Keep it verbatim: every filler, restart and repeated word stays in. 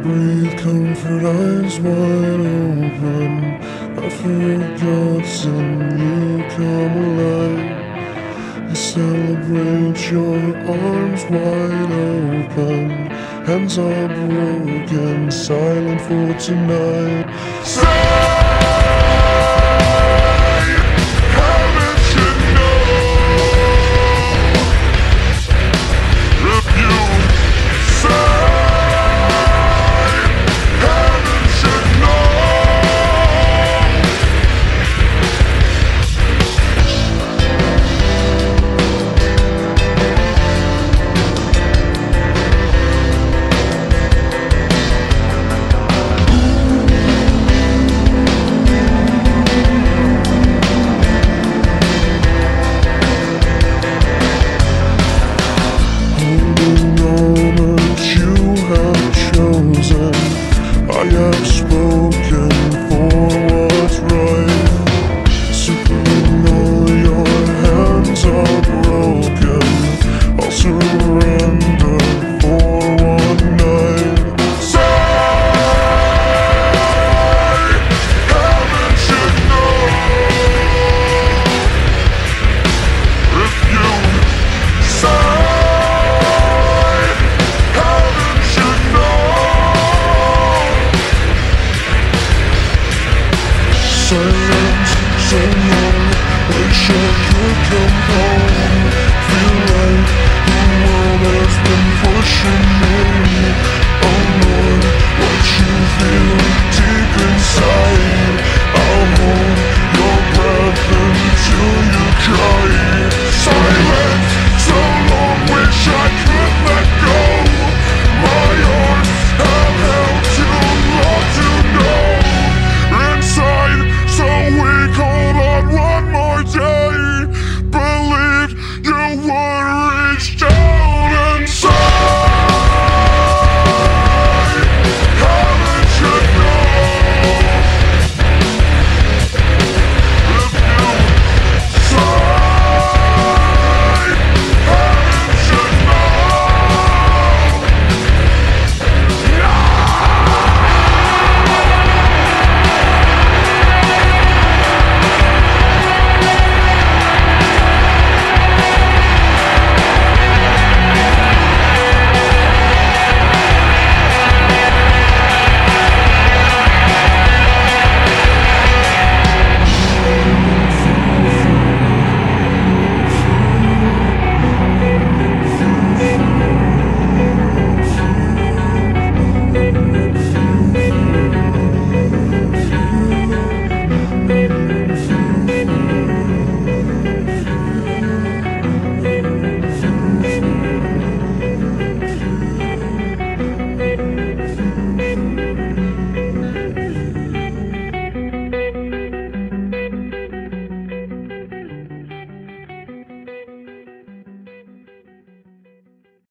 Breathe comfort, eyes wide open. I forgot and you come alive. You celebrate, your arms wide open. Hands are broken, silent for tonight. I have spoken for what's right. Supreme, all your hands are broken. I'll surrender for one night. Sigh, heaven should know. If you sigh, silence so long, wish I could come home. Feel like the world has been pushing